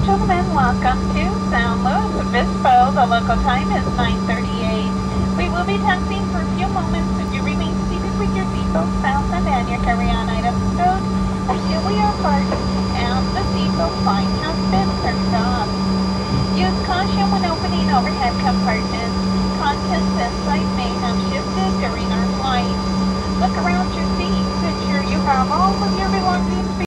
gentlemen, welcome to San Luis Obispo. The local time is 9:38. We will be taxiing for a few moments. If you remain seated with your seatbelt fastened and your carry-on items stowed until we are parked and the seatbelt sign has been turned off. Use caution when opening overhead compartments. Contents inside may have shifted during our flight. Look around your seats. Ensure you have all of your belongings.